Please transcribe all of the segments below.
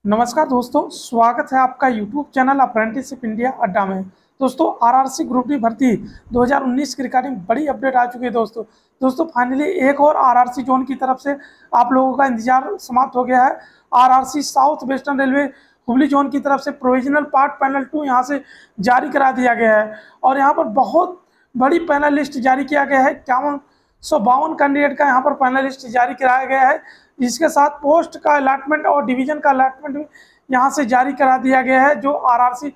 नमस्कार दोस्तों, स्वागत है आपका यूट्यूब चैनल अप्रेंटिसशिप इंडिया अड्डा में। दोस्तों, आरआरसी ग्रुप डी भर्ती 2019 की रिगार्डिंग बड़ी अपडेट आ चुकी है। दोस्तों फाइनली एक और आरआरसी जोन की तरफ से आप लोगों का इंतजार समाप्त हो गया है। RRC South western Railway Hubli zone की तरफ से प्रोविजनल पार्ट पैनल 2 यहाँ से जारी करा दिया गया है और यहाँ पर बहुत बड़ी पैनल लिस्ट जारी किया गया है। 5152 कैंडिडेट का यहाँ पर पैनल लिस्ट जारी कराया गया है। इसके साथ पोस्ट का अलॉटमेंट और डिवीजन का अलॉटमेंट भी यहाँ से जारी करा दिया गया है। जो आरआरसी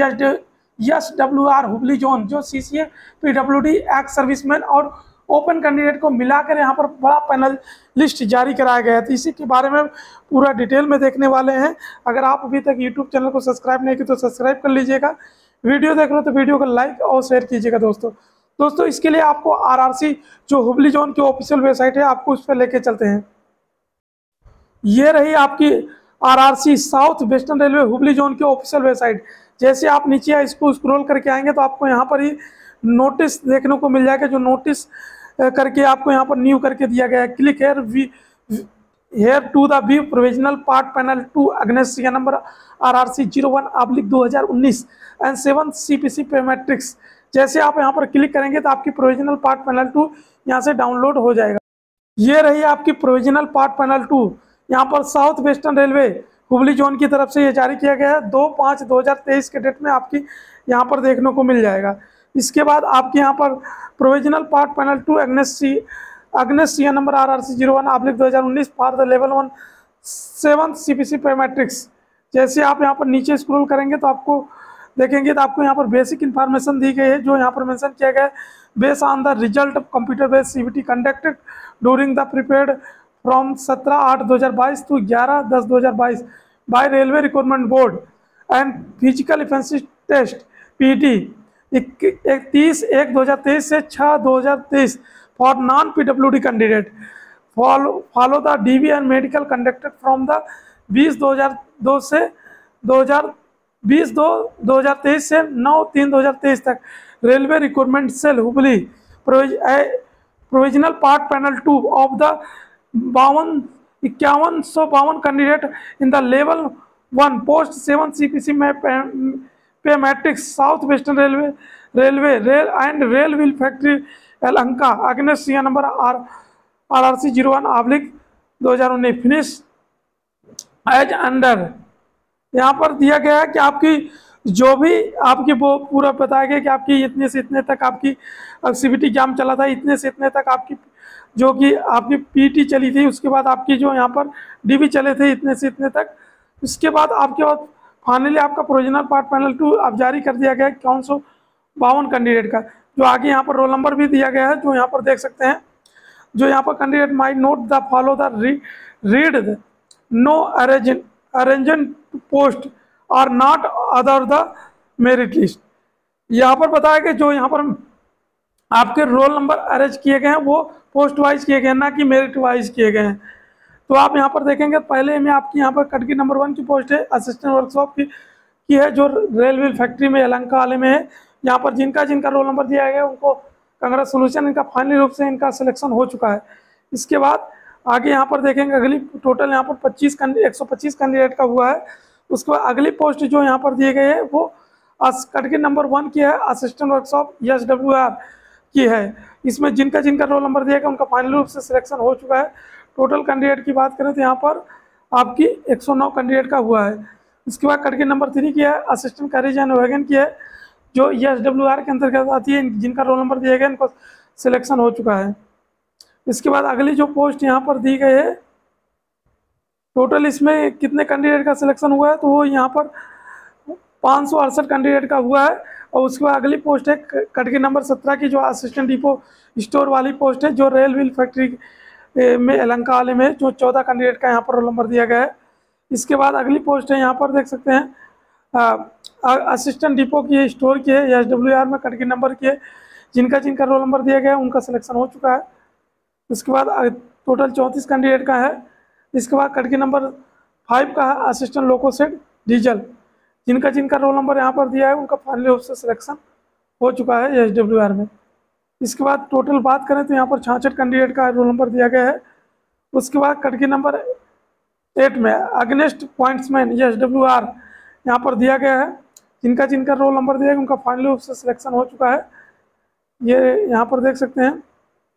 एसडब्ल्यूआर हुबली जोन, जो सीसीए पीडब्ल्यूडी एक्स सर्विसमैन और ओपन कैंडिडेट को मिलाकर यहाँ पर बड़ा पैनल लिस्ट जारी कराया गया है। तो इसी के बारे में पूरा डिटेल में देखने वाले हैं। अगर आप अभी तक यूट्यूब चैनल को सब्सक्राइब नहीं किया तो सब्सक्राइब कर लीजिएगा। वीडियो देख रहे हो तो वीडियो को लाइक और शेयर कीजिएगा। दोस्तों इसके लिए आपको आरआरसी जो हुबली जोन की ऑफिशियल वेबसाइट है, आपको उस पर लेके चलते हैं। ये रही आपकी RRC South western Railway Hubli zone की ऑफिशियल वेबसाइट। जैसे आप नीचे इसको स्क्रॉल करके आएंगे तो आपको यहाँ पर ही नोटिस देखने को मिल जाएगा। जो नोटिस करके आपको यहाँ पर न्यू करके दिया गया है। Click here to the view provisional part panel 2 against serial number RRC 01/2019 and 7 CPC pay matrix. जैसे आप यहाँ पर क्लिक करेंगे तो आपकी प्रोविजनल पार्ट पैनल 2 यहाँ से डाउनलोड हो जाएगा। ये रही आपकी प्रोविजनल पार्ट पैनल 2। यहाँ पर South western Railway Hubli zone की तरफ से ये जारी किया गया है। 2/5/2023 के डेट में आपकी यहाँ पर देखने को मिल जाएगा। इसके बाद आपके यहाँ पर provisional part panel 2 against serial number RRC 01/2019 for the level 1 7 CPC pay matrix. जैसे आप यहाँ पर नीचे स्क्रॉल करेंगे तो आपको देखेंगे तो आपको यहाँ पर बेसिक इन्फॉर्मेशन दी गई है। जो यहाँ पर मेंशन किया गया है, based on the result of computer based CBT conducted during the prepared from 17/8/2022 to 11/10/2022 by railway recruitment board and physical efficiency test PT 31/1/2023 से 6/2023 for non PWD candidate follow the DV and medical conducted from the 20/2 से 20/2/2023 से 9/3/2023 तक railway recruitment cell Hubli provisional part panel 2 of the 5152 candidate in the level 1 post 7 CPC में पे matrix south western railway rail wheel factory Yelahanka against serial number RRC 01/2019 finish as under. यहाँ पर दिया गया है कि आपकी जो भी आपकी वो पूरा बताया गया कि आपकी इतने से इतने तक आपकी सीबीटी एग्जाम चला था, इतने से इतने तक आपकी जो कि आपकी पीटी चली थी, उसके बाद आपकी जो यहाँ पर डीबी चले थे इतने से इतने तक। उसके बाद आपके बाद फाइनली आपका प्रोविजनल पार्ट पैनल 2 अब जारी कर दिया गया है 5152 कैंडिडेट का। जो आगे यहाँ पर रोल नंबर भी दिया गया है, जो यहाँ पर देख सकते हैं। जो यहाँ पर candidate may note the follow the read no arrangement post are not other the merit list. यहाँ पर बताया कि जो यहाँ पर आपके रोल नंबर अरेंज किए गए हैं वो पोस्ट वाइज किए गए हैं, ना कि मेरिट वाइज किए गए हैं। तो आप यहाँ पर देखेंगे पहले में आपकी यहाँ पर कैटेगरी नंबर 1 की पोस्ट है असिस्टेंट वर्कशॉप की है, जो रेल व्हील फैक्ट्री में यलहंका वाले में है। यहाँ पर जिनका रोल नंबर दिया गया है उनको कंग्रेचुलेसन, इनका फाइनली रूप से इनका सिलेक्शन हो चुका है। इसके बाद आगे यहाँ पर देखेंगे अगली टोटल यहाँ पर 125 कैंडिडेट का हुआ है। उसके बाद अगली पोस्ट जो यहाँ पर दिए गए है वो कैटेगरी नंबर 1 की है असिस्टेंट वर्कशॉप एसडब्ल्यूआर की है। इसमें जिनका रोल नंबर दिया गया उनका फाइनल रूप से सिलेक्शन हो चुका है। टोटल कैंडिडेट की बात करें तो यहाँ पर आपकी 109 कैंडिडेट का हुआ है। इसके बाद कैटेगरी नंबर 3 की है असिस्टेंट कैरेज एंड वैगन की है, जो एसडब्ल्यूआर के अंतर्गत आती है। जिनका रोल नंबर दिया गया इनको सिलेक्शन हो चुका है। इसके बाद अगली जो पोस्ट यहाँ पर दी गई है, टोटल इसमें कितने कैंडिडेट का सिलेक्शन हुआ है तो वो यहाँ पर 568 कैंडिडेट का हुआ है। और उसके बाद अगली पोस्ट है कैटेगरी नंबर 17 की, जो असिस्टेंट डिपो स्टोर वाली पोस्ट है, जो रेल व्हील फैक्ट्री में यलहंका वाले में, जो 14 कैंडिडेट का यहाँ पर रोल नंबर दिया गया है। इसके बाद अगली पोस्ट है यहाँ पर देख सकते हैं असिस्टेंट डिपो की स्टोर की है, एसडब्ल्यूआर में कैटेगरी नंबर की है। जिनका रोल नंबर दिया गया है उनका सिलेक्शन हो चुका है। उसके बाद टोटल 34 कैंडिडेट का है। इसके बाद कैटेगरी नंबर 5 का है असिस्टेंट लोकोसेड डीजल। जिनका रोल नंबर यहाँ पर दिया है उनका फाइनली रूप से सिलेक्शन हो चुका है एसडब्ल्यूआर में। इसके बाद टोटल बात करें तो यहाँ पर 66 कैंडिडेट का रोल नंबर दिया गया है। उसके बाद कैटेगरी नंबर 8 में अगेंस्ट पॉइंट्समैन SWR यहाँ पर दिया गया है। जिनका जिनका रोल नंबर दिया है उनका फाइनली रूप से सिलेक्शन हो चुका है, ये यहाँ पर देख सकते हैं।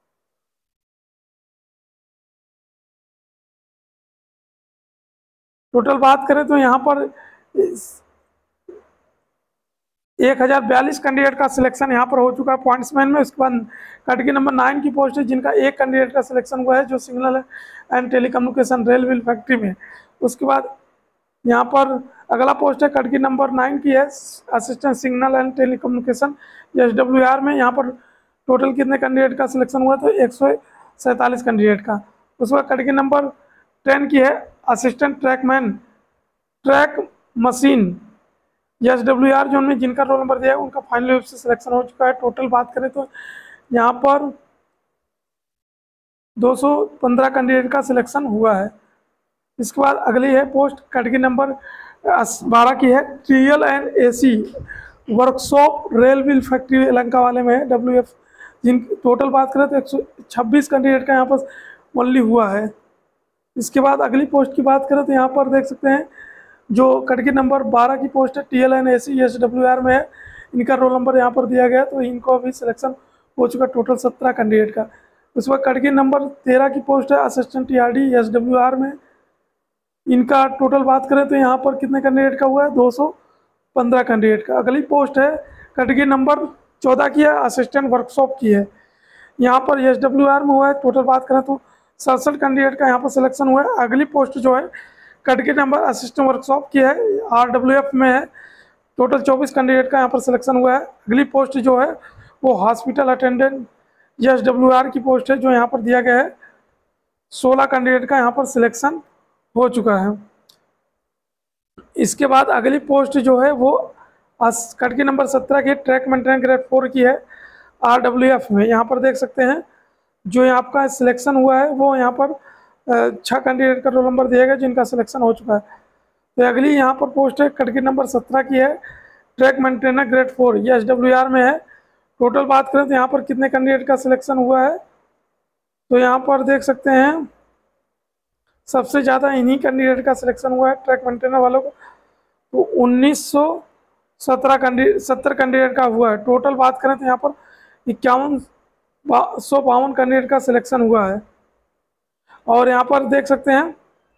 टोटल बात करें तो यहाँ पर 1042 कैंडिडेट का सिलेक्शन यहाँ पर हो चुका है पॉइंट्समैन में। उसके बाद कैटेगरी नंबर 9 की पोस्ट है जिनका एक कैंडिडेट का सिलेक्शन हुआ है जो signal and telecommunication railway factory में। उसके बाद यहाँ पर अगला पोस्ट है कैटेगरी नंबर 9 की है assistant signal and telecommunication SWR में। यहाँ पर टोटल कितने कैंडिडेट का सिलेक्शन हुआ तो 147 कैंडिडेट का। उसके बाद कैटेगरी नंबर 10 की है assistant trackman track machine SWR जो में जिनका रोल नंबर दिया है उनका फाइनल रूप से सिलेक्शन हो चुका है। टोटल बात करें तो यहाँ पर 215 कैंडिडेट का सिलेक्शन हुआ है। इसके बाद अगली है पोस्ट कैटेगरी नंबर 12 की है trial and AC workshop rail wheel factory Yelahanka वाले में है WF। जिन टोटल बात करें तो 126 कैंडिडेट का यहाँ पर ओनली हुआ है। इसके बाद अगली पोस्ट की बात करें तो यहाँ पर देख सकते हैं जो कैटेगरी नंबर 12 की पोस्ट है TL एंड AC SWR में है, इनका रोल नंबर यहाँ पर दिया गया तो इनको भी सिलेक्शन हो चुका टोटल 17 कैंडिडेट का। उसके बाद कैटेगरी नंबर 13 की पोस्ट है असिस्टेंट TRD SWR में, इनका टोटल बात करें तो यहाँ पर कितने कैंडिडेट का हुआ है 215 कैंडिडेट का। अगली पोस्ट है कैटेगरी नंबर 14 की है असिस्टेंट वर्कशॉप की है, यहाँ पर SWR में हुआ है। टोटल बात करें तो 67 कैंडिडेट का यहाँ पर सिलेक्शन हुआ है। अगली पोस्ट जो है कैटेगरी नंबर असिस्टेंट वर्कशॉप की है RWF में है, टोटल 24 कैंडिडेट का यहाँ पर सिलेक्शन हुआ है। अगली पोस्ट जो है वो हॉस्पिटल अटेंडेंट SWR की पोस्ट है जो यहाँ पर दिया गया है 16 कैंडिडेट का यहाँ पर सिलेक्शन हो चुका है। इसके बाद अगली पोस्ट जो है वो कैटेगरी नंबर 17 की ट्रैक मेंटेनेंस ग्रेड 4 की है RWF में। यहाँ पर देख सकते हैं जो यहाँ आपका सिलेक्शन हुआ है वो यहाँ पर 6 कैंडिडेट का रोल नंबर दिया गया जिनका सिलेक्शन हो चुका है। तो अगली यहाँ पर पोस्ट है कैटेगरी नंबर 17 की है ट्रैक मेंटेनर ग्रेड 4 ये SWR में है। टोटल बात करें तो यहाँ पर कितने कैंडिडेट का सिलेक्शन हुआ है तो यहाँ पर देख सकते हैं सबसे ज़्यादा इन्हीं कैंडिडेट का सिलेक्शन हुआ है ट्रैक मेंटेनर वालों को, तो 70 कैंडिडेट का हुआ है। टोटल बात करें तो यहाँ पर 5152 कैंडिडेट का सिलेक्शन हुआ है। और यहाँ पर देख सकते हैं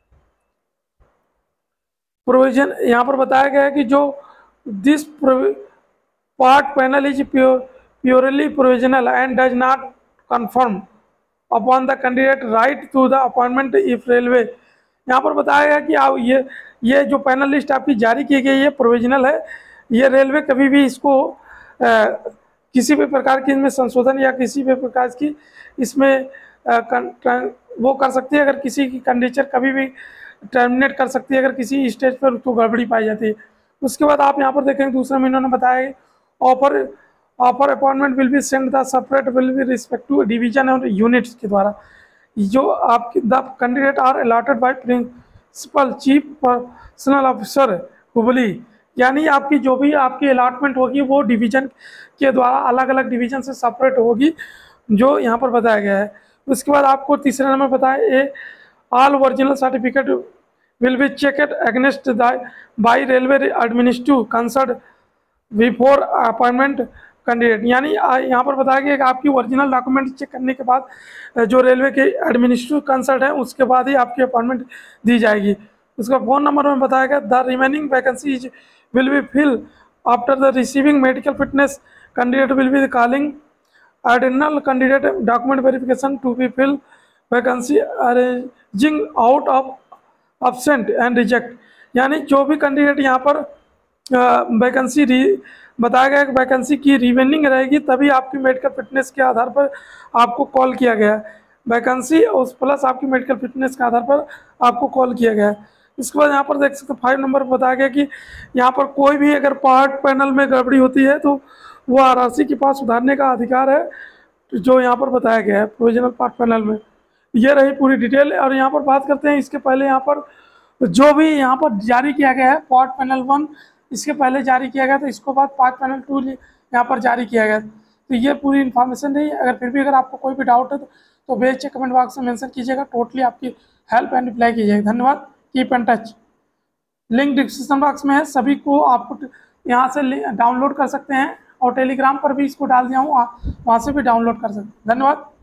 प्रोविजन यहाँ पर बताया गया है कि जो this part panel is purely provisional and does not confirm upon the candidate right to the appointment if railway. यहाँ पर बताया गया कि आप ये जो पैनल लिस्ट आपकी जारी की गई है प्रोविजनल है, ये रेलवे कभी भी इसको किसी भी प्रकार की इसमें संशोधन या किसी भी प्रकार की इसमें वो कर सकती है, अगर किसी की कंडीशन कभी भी टर्मिनेट कर सकती है अगर किसी स्टेज पर उसको गड़बड़ी पाई जाती है। उसके बाद आप यहाँ पर देखेंगे दूसरे में इन्होंने बताया offer appointment will be send the separate will be respect to division और यूनिट्स के द्वारा जो आपकी the candidate are allotted by principal chief personnel officer Hubli, यानी आपकी जो भी आपकी अलॉटमेंट होगी वो डिवीजन के द्वारा अलग अलग डिवीजन से सेपरेट होगी जो यहाँ पर बताया गया है। उसके बाद आपको तीसरे नंबर बताया all original certificate will be checked against by railway administrative concern before appointment candidate, यानी यहाँ पर बताया गया कि आपकी ओरिजिनल डॉक्यूमेंट चेक करने के बाद जो रेलवे के एडमिनिस्ट्रेटिव कंसर्न है उसके बाद ही आपकी अपॉइंटमेंट दी जाएगी। उसका फोन नंबर में बताया गया the remaining vacancies will be fill after the receiving medical fitness candidate will be calling additional candidate document verification to be filled vacancy arranging out of absent and reject, यानी जो भी candidate यहाँ पर vacancy बताया गया कि vacancy की रिवेनिंग रहेगी तभी आपकी मेडिकल फिटनेस के आधार पर आपको कॉल किया गया है, वैकेंसी उस प्लस आपकी मेडिकल फिटनेस के आधार पर आपको कॉल किया गया है। इसके बाद यहाँ पर देख सकते 5 नंबर पर बताया गया कि यहाँ पर कोई भी अगर पार्ट पैनल में गड़बड़ी होती है तो वो RRC के पास सुधारने का अधिकार है जो यहाँ पर बताया गया है प्रोविजनल पार्ट पैनल में। ये रही पूरी डिटेल। और यहाँ पर बात करते हैं इसके पहले यहाँ पर जो भी यहाँ पर जारी किया गया है पार्ट पैनल 1 इसके पहले जारी किया गया था, इसके बाद पार्ट पैनल 2 यहाँ पर जारी किया गया। तो ये पूरी इन्फॉर्मेशन रही। अगर फिर भी अगर आपको कोई भी डाउट है तो बेशक कमेंट बॉक्स में मेंशन कीजिएगा, टोटली आपकी हेल्प एंड रिप्लाई कीजिएगा। धन्यवाद। Keep in touch. Link description box में है, सभी को आपको यहाँ से डाउनलोड कर सकते हैं और टेलीग्राम पर भी इसको डाल दिया हूँ, वहाँ से भी डाउनलोड कर सकते हैं। धन्यवाद।